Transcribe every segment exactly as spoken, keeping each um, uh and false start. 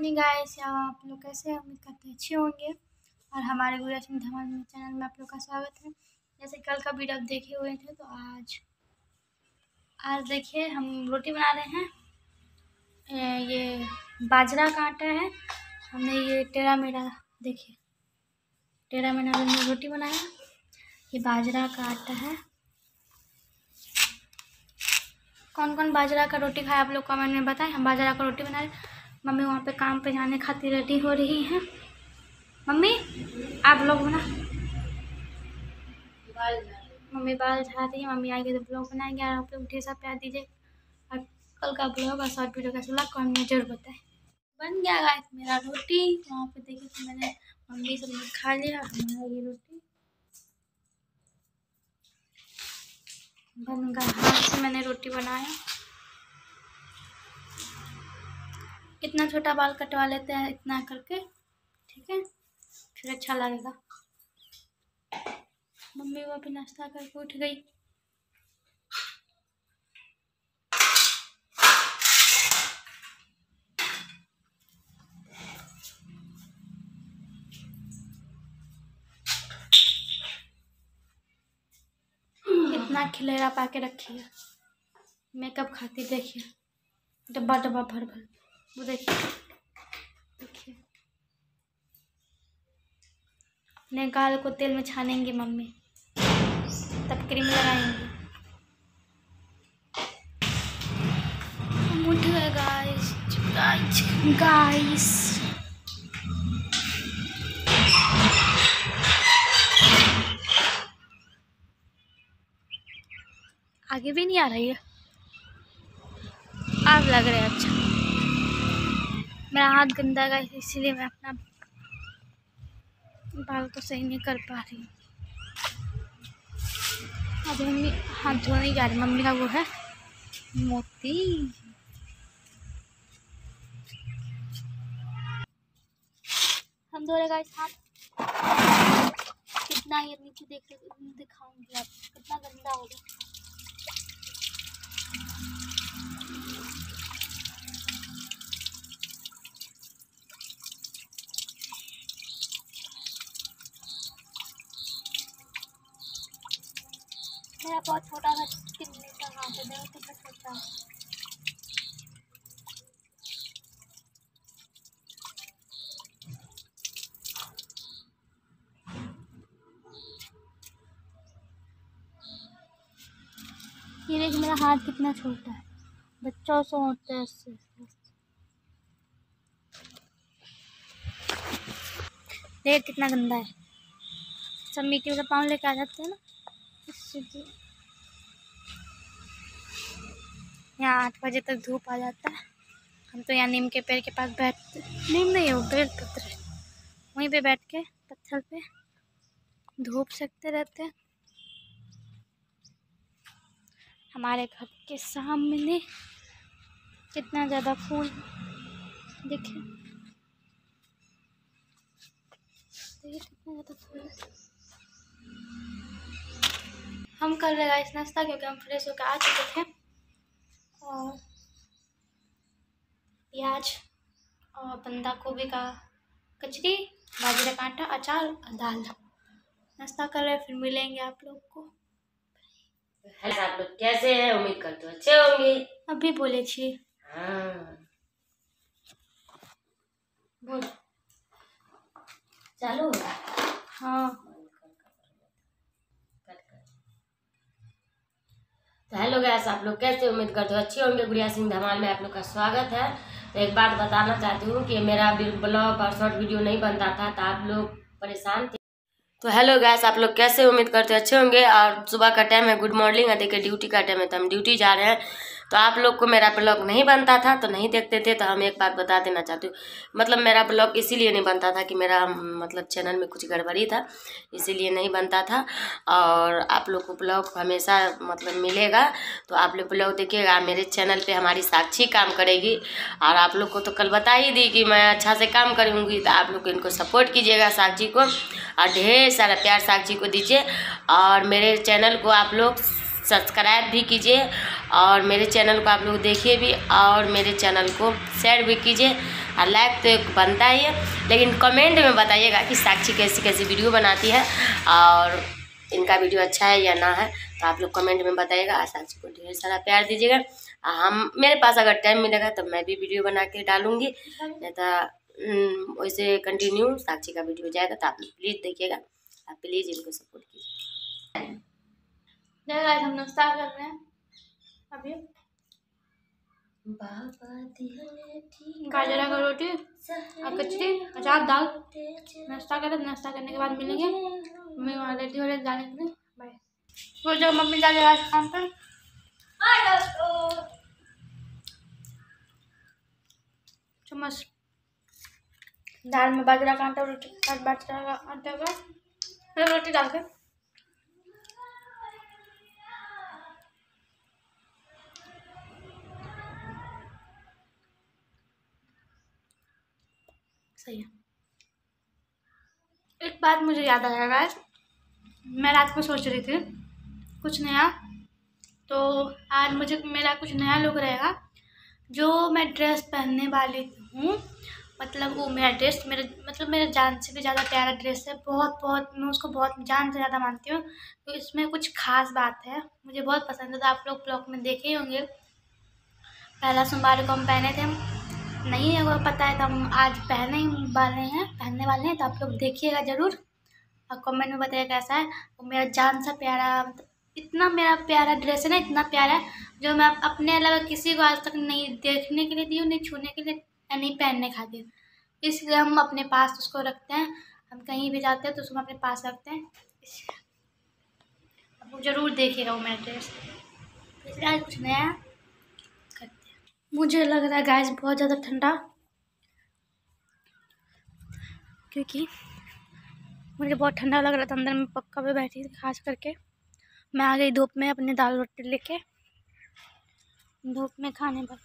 Evening guys, आप लोग कैसे हैं? उम्मीद करते हैं अच्छे होंगे। और हमारे गुड़िया सिंह धमाल में चैनल में आप लोग का स्वागत है। जैसे कल का वीडियो आप देखे हुए थे, तो आज आज देखिए हम रोटी बना रहे हैं। ये बाजरा का आटा है। हमने ये टेढ़ा मेढ़ा देखिए टेढ़ा मेढ़ा में रोटी बनाया। ये बाजरा का आटा है। कौन कौन बाजरा का रोटी खाए आप लोग कमेंट में बताएं। हम बाजरा का रोटी बना रहे। मम्मी वहाँ पे काम पे जाने खातिर रेडी हो रही हैं। मम्मी आप लोग बना मम्मी बाल झाड़ रही है। मम्मी आएगी तो ब्लॉग बनाएंगे। और आप लोग ढेर सा प्यार दीजिए। और कल का ब्लॉग और शॉर्ट वीडियो कैसा लगा कमेंट में जरूर बताएं। बन गया गाइस मेरा रोटी। वहाँ पे देखिए तो मैंने मम्मी सब लोग खा लिया। हमारा ये रोटी बन गया। हाथ से मैंने रोटी बनाया। इतना छोटा बाल कटवा लेते हैं इतना करके, ठीक है, फिर अच्छा लगेगा। मम्मी वो भी नाश्ता करके उठ गई। इतना खिलेरा पाके रखी है। मेकअप खाती देखिए, डब्बा डब्बा भर भर। वो देखिए देखिए अपने गाल को तेल में छानेंगे मम्मी, तब क्रीम लगाएंगे। हम उठ गए गाइस गाइस गाइस आगे भी नहीं आ रही है। आग लग रहा है। अच्छा मेरा हाथ गंदा है इसीलिए मैं अपना बाल तो सही नहीं कर पा रही हूँ। अब मम्मी हाथ धोने जा रही। मम्मी का वो है मोती। हम धो रहे गाइस हाथ। कितना ये नीचे देख दिखाऊंगी आप कितना गंदा हो गया। मेरा बहुत छोटा सा कितने का हाथ है। देखो कितना छोटा है। ये देखिए मेरा हाथ कितना छोटा है। बच्चों से होते हैं इससे। देख कितना गंदा है। सब मिट्टी वाला पाँव लेके आ जाते हैं ना, इसलिए यहाँ आठ बजे तक धूप आ जाता है। हम तो यहाँ नीम के पेड़ के पास बैठते, नीम नहीं है वो पेड़ पत्र है, वहीं पे बैठ के पत्थर पे धूप सेकते रहते हैं। हमारे घर के सामने कितना ज़्यादा फूल देखिए देखिए कितना ज़्यादा फूल है। हम कर रहे गाइस नाश्ता क्योंकि हम फ्रेश होकर आ चुके थे। और प्याज और बंदा गोभी का कचरी, बाजरे का आटा, अचार और दाल। नाश्ता कर रहे, फिर मिलेंगे आप लोग को। हेलो आप लोग कैसे हैं? उम्मीद करते हो अच्छे होंगे। अभी बोले छी। हाँ बोल चालू। हाँ तो हेलो गैस, आप लोग कैसे? उम्मीद करते हो अच्छे होंगे। गुड़िया सिंह धमाल में आप लोग का स्वागत है। तो एक बात बताना चाहती हूँ कि मेरा ब्लॉग और शॉर्ट वीडियो नहीं बनता था तो आप लोग परेशान थे। तो हेलो गैस, आप लोग कैसे? उम्मीद करते हैं अच्छे होंगे। और सुबह का टाइम है, गुड मॉर्निंग है। देखिए ड्यूटी का टाइम है तो हम ड्यूटी जा रहे हैं। तो आप लोग को मेरा ब्लॉग नहीं बनता था तो नहीं देखते थे। तो हम एक बात बता देना चाहती हूँ, मतलब मेरा ब्लॉग इसीलिए नहीं बनता था कि मेरा मतलब चैनल में कुछ गड़बड़ी था, इसीलिए नहीं बनता था। और आप लोग को ब्लॉग हमेशा मतलब मिलेगा तो आप लोग ब्लॉग देखिएगा। मेरे चैनल पे हमारी साक्षी काम करेगी और आप लोग को तो कल बता ही दी कि मैं अच्छा से काम करूँगी। तो आप लोग इनको सपोर्ट कीजिएगा साक्षी को, और ढेर सारा प्यार साक्षी को दीजिए। और मेरे चैनल को आप लोग सब्सक्राइब भी कीजिए और मेरे चैनल को आप लोग देखिए भी, और मेरे चैनल को शेयर भी कीजिए और लाइक तो एक बनता ही है, लेकिन कमेंट में बताइएगा कि साक्षी कैसी कैसी वीडियो बनाती है और इनका वीडियो अच्छा है या ना है, तो आप लोग कमेंट में बताइएगा। साक्षी को ढेर सारा प्यार दीजिएगा। हम मेरे पास अगर टाइम मिलेगा तो मैं भी वीडियो बना के डालूँगी, नहीं तो वैसे कंटिन्यू साक्षी का वीडियो जाएगा, तो आप लोग प्लीज़ देखिएगा, आप प्लीज़ इनको सपोर्ट कीजिए। गाइस हम नाश्ता कर रहे हैं अभी, गाजरा का रोटी और कचरी, अचार, दाल। नाश्ता करें, नाश्ता करने के बाद मिलेंगे। मम्मी वहाँ रेडी हो रहे जाने के लिए। बाय। वो जो मम्मी जा रही है आज काम पर। चम्मच दाल में बाजरा का आटा, रोटी बाजरा का आटा का फिर रोटी डाल के सही है। एक बात मुझे याद आया गाइस, मैं रात को सोच रही थी कुछ नया, तो आज मुझे मेरा कुछ नया लुक रहेगा। जो मैं ड्रेस पहनने वाली हूँ, मतलब वो मेरा ड्रेस मेरे मतलब मेरे जान से भी ज़्यादा प्यारा ड्रेस है। बहुत बहुत मैं उसको बहुत जान से ज़्यादा मानती हूँ, तो इसमें कुछ खास बात है, मुझे बहुत पसंद है। तो आप लोग ब्लॉग में देखे ही होंगे, पहला सोमवार को हम पहने थे, नहीं है वो पता है, तो हम आज पहने ही वाले हैं पहनने वाले हैं। तो आप लोग देखिएगा ज़रूर और कमेंट में बताइएगा कैसा है। वो मेरा जान सा प्यारा, इतना मेरा प्यारा ड्रेस है ना, इतना प्यारा है, जो मैं अपने अलावा किसी को आज तक नहीं देखने के लिए दी हूँ, नहीं छूने के लिए, नहीं पहनने खातिर। इसलिए हम अपने पास उसको रखते हैं। हम कहीं भी जाते हैं तो उसको अपने पास रखते हैं। अब ज़रूर देखिएगा वो मेरा ड्रेस। इसलिए आज कुछ नया करते हैं। मुझे लग रहा है गाइस बहुत ज़्यादा ठंडा, क्योंकि मुझे बहुत ठंडा लग रहा था। अंदर में पक्का पे बैठी थी, खास करके मैं आ गई धूप में अपने दाल रोटी लेके, धूप में खाने पर।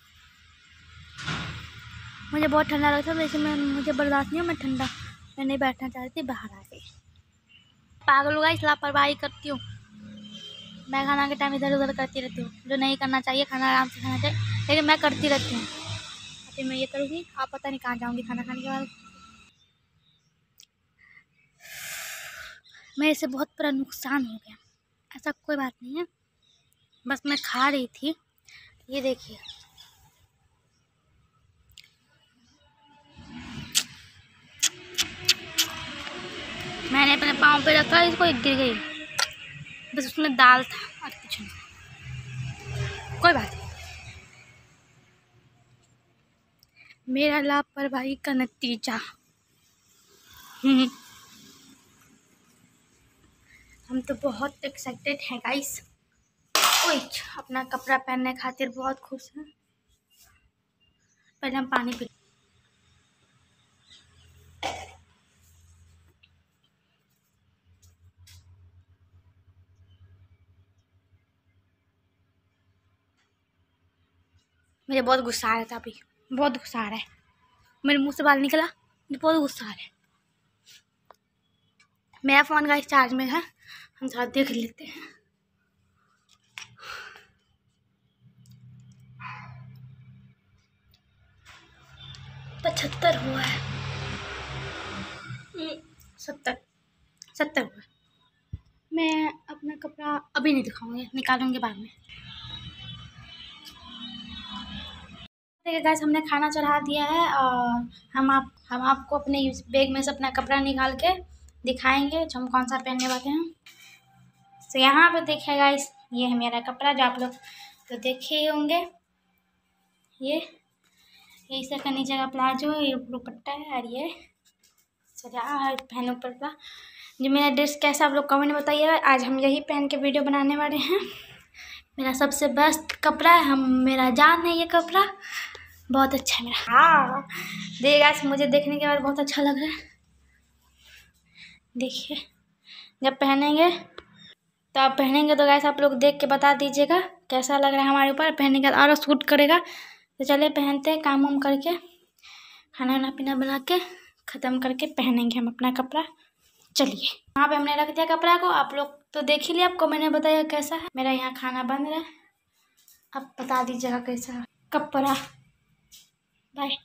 मुझे बहुत ठंडा लग रहा था, वैसे मैं मुझे बर्दाश्त नहीं हो, मैं ठंडा मैं नहीं बैठना चाहती, बाहर आ गई। पागल होगा, इस लापरवाही करती हूँ मैं, खाना के टाइम इधर उधर करती रहती हूँ, जो नहीं करना चाहिए। खाना आराम से खाना चाहिए, लेकिन मैं करती रहती हूँ। अभी मैं ये करूँगी, आप पता नहीं कहाँ जाऊँगी खाना खाने के बाद। मेरे से बहुत बड़ा नुकसान हो गया। ऐसा कोई बात नहीं है, बस मैं खा रही थी। ये देखिए, मैंने अपने पाँव पे रखा, इसको एक गिर गई, बस उसमें दाल था और कुछ नहीं। कोई बात नहीं, मेरा लापरवाही का नतीजा। हम तो बहुत एक्साइटेड हैं गाइस। ओए, अपना कपड़ा पहनने खातिर बहुत खुश हैं। पहले हम पानी पी। मुझे बहुत गुस्सा आ रहा था, अभी बहुत गुस्सा आ रहा है, मेरे मुंह से बाल निकला, मुझे बहुत गुस्सा आ रहा है। मेरा फ़ोन गाइस चार्ज में है, हम साथ देख लेते हैं। पचहत्तर हुआ है, सत्तर सत्तर हुआ है। मैं अपना कपड़ा अभी नहीं दिखाऊंगी, निकालूंगी बाद में। देखिए गाइस, हमने खाना चढ़ा दिया है और हम आप हम आपको अपने बैग में से अपना कपड़ा निकाल के दिखाएंगे, जो हम कौन सा पहनने वाले हैं। तो यहाँ पे देखिए गाइस, ये है मेरा कपड़ा, जो आप लोग तो देखे ही होंगे। ये ये इस का नीचे का प्लाजो, ये दुपट्टा है और ये सजा है पहनो पड़ता। जो मेरा ड्रेस कैसा, आप लोग कमेंट में बताइएगा। आज हम यही पहन के वीडियो बनाने वाले हैं। मेरा सबसे बेस्ट कपड़ा है, हम मेरा जान है ये कपड़ा, बहुत अच्छा है मेरा। हाँ देखिए गाइस, मुझे देखने के बाद बहुत अच्छा लग रहा है। देखिए, जब पहनेंगे तो आप पहनेंगे तो गाइस आप लोग देख के बता दीजिएगा कैसा लग रहा है हमारे ऊपर। पहनने के बाद और सूट करेगा। तो चलिए पहनते हैं, काम वाम करके, खाना वाना पीना बना के ख़त्म करके पहनेंगे हम अपना कपड़ा। चलिए, यहाँ पे हमने रख दिया कपड़ा को, आप लोग तो देख ही लिया, आपको मैंने बताया कैसा है। मेरा यहाँ खाना बन रहा है, आप बता दीजिएगा कैसा कपड़ा। बाय।